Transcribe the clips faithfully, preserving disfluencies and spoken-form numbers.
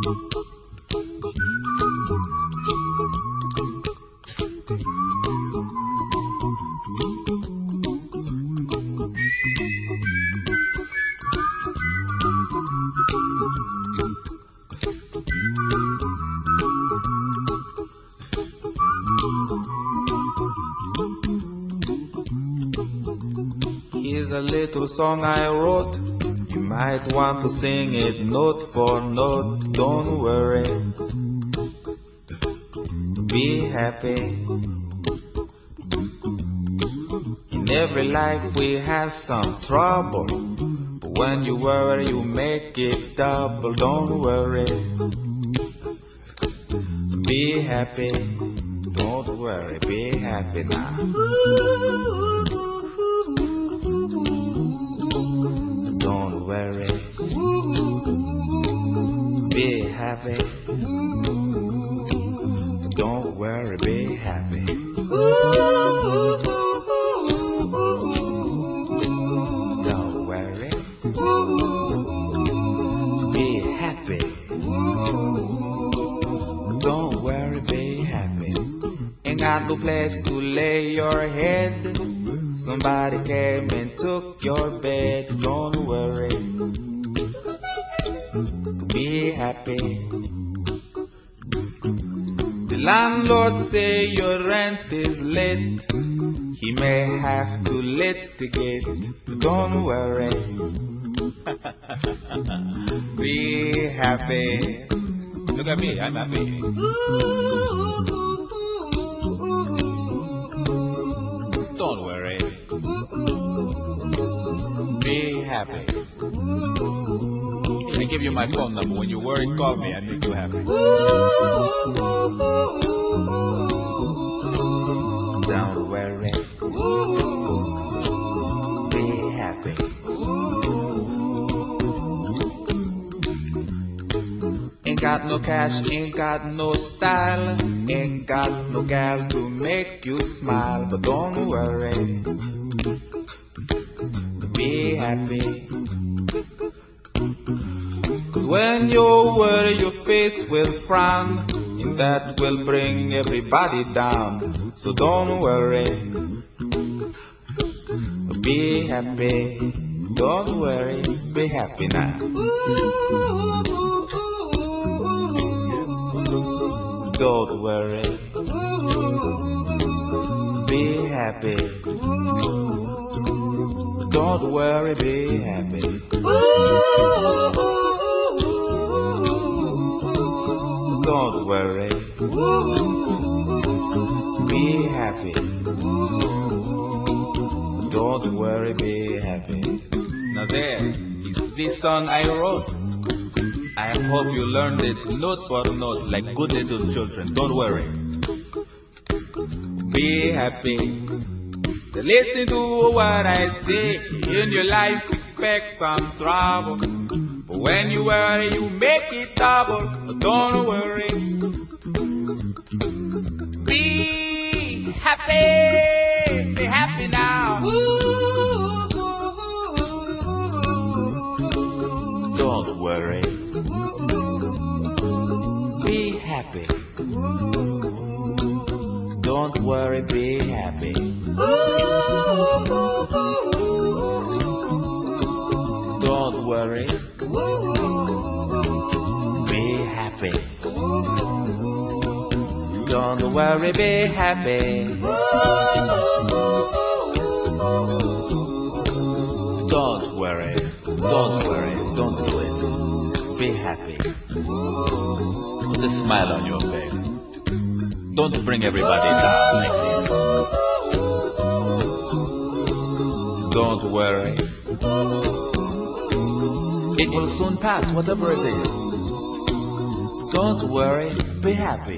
Here's a little song I wrote. You might want to sing it note for note. Don't worry, be happy. In every life we have some trouble, but when you worry you make it double. Don't worry, be happy. Don't worry, be happy now. Don't worry, be happy. Don't worry, be happy. Don't worry, be happy. Don't worry, be happy. Ain't got no place to lay your head. Somebody came and took your bed. Don't worry, be happy. The landlord say your rent is late. He may have to litigate. Don't worry, be happy. Look at me, I'm happy. Don't worry, be happy. I give you my phone number. When you worry, call me. I make you happy. Don't worry, be happy. Ain't got no cash, ain't got no style, ain't got no gal to make you smile. But don't worry, be happy. Cause when you worry your face will frown, and that will bring everybody down. So don't worry, be happy. Don't worry, be happy now. Don't worry, be happy. Don't worry, be happy. Don't worry, be happy. Don't worry, be happy. Now there is this song I wrote. I hope you learned it note for note like good little children. Don't worry, be happy. Listen to what I say. In your life expect some trouble, but when you worry you make it double. Don't worry, be happy. Be happy now. Don't worry, be happy. Don't worry, be happy. Don't worry, be happy. Don't worry, be happy. Don't worry, don't worry, don't do it. Be happy. Put a smile on your face. Don't bring everybody down like this. Don't worry, it will soon pass, whatever it is. Don't worry, be happy.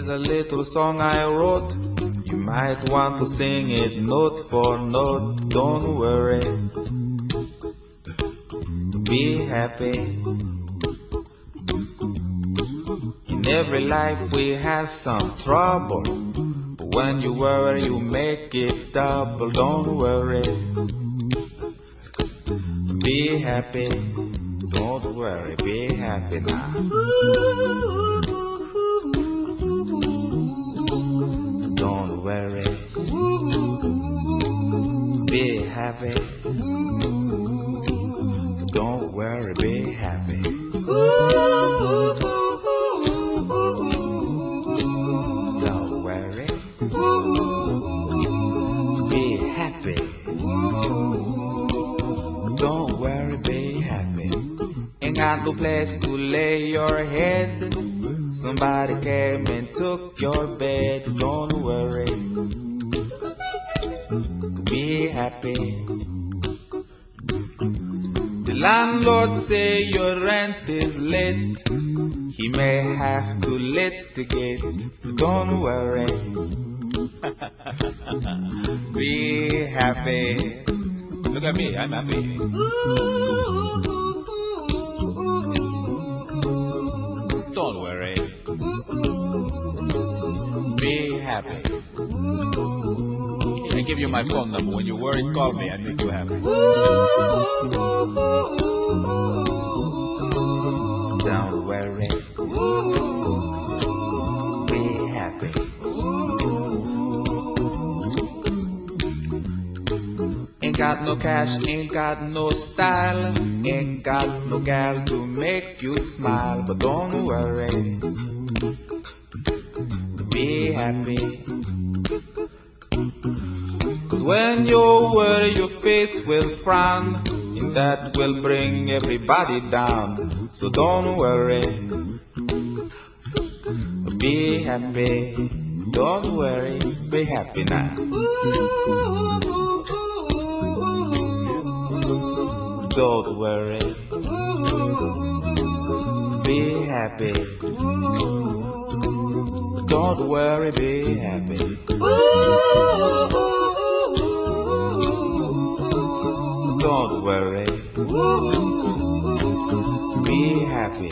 Here's a little song I wrote. You might want to sing it note for note. Don't worry, be happy. In every life we have some trouble, but when you worry you make it double. Don't worry, be happy. Don't worry, be happy now. Don't worry, be happy. Don't worry, be happy. Don't worry, be happy. Don't worry, be happy. Ain't got no place to lay your head. Somebody came and took your bed. Don't worry, be happy. The landlord say your rent is late. He may have to litigate. Don't worry, be happy. Look at me, I'm happy. Don't worry, be happy. I give you my phone number. When you're worried, call me. I make you happy. Don't worry, be happy. Ain't got no cash, ain't got no style, ain't got no gal to make you smile. But don't worry, be happy. Cause when you worry your face will frown, and that will bring everybody down. So don't worry, be happy. Don't worry, be happy now. Don't worry, be happy. Don't worry, be happy. Don't worry, be happy.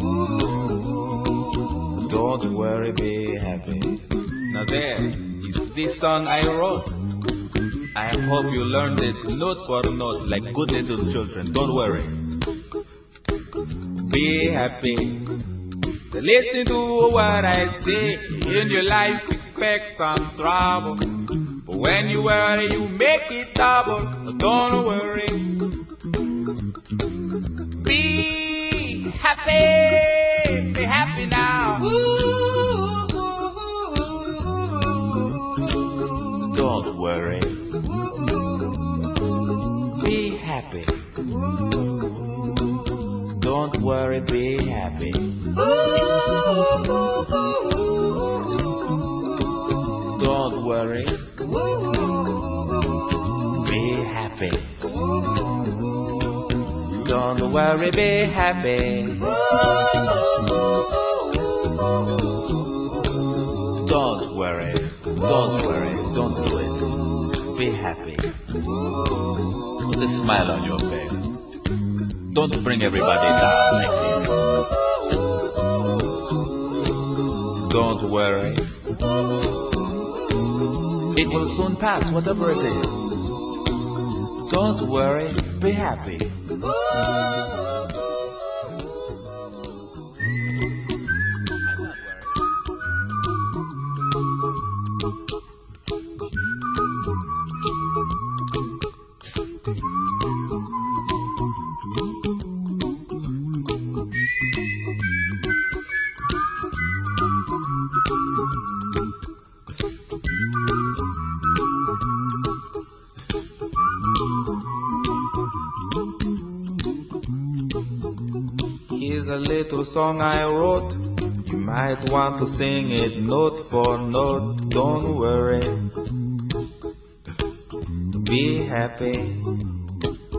Don't worry, be happy. Now there is this song I wrote. I hope you learned it note for note like good little children. Don't worry, be happy. Listen to what I say. In your life expect some trouble, but when you worry you make it double. Don't worry, be happy. Be happy now. Don't worry, be happy. Don't worry, be happy. Don't worry, be happy. Don't worry, be happy. Don't worry, don't worry, don't do it. Be happy. Put a smile on your face. Don't bring everybody down like this. Don't worry, it will soon pass, whatever it is. Don't worry, be happy. Here's a little song I wrote. You might want to sing it note for note. Don't worry, be happy.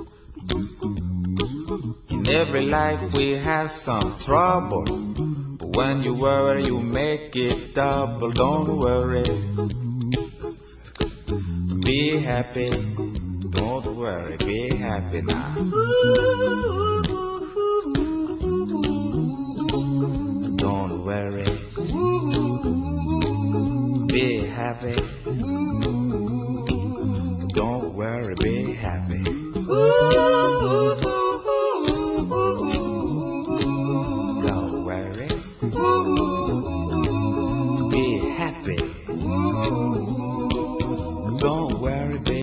In every life we have some trouble, but When you worry, you make it double. Don't worry, be happy. Don't worry, be happy now.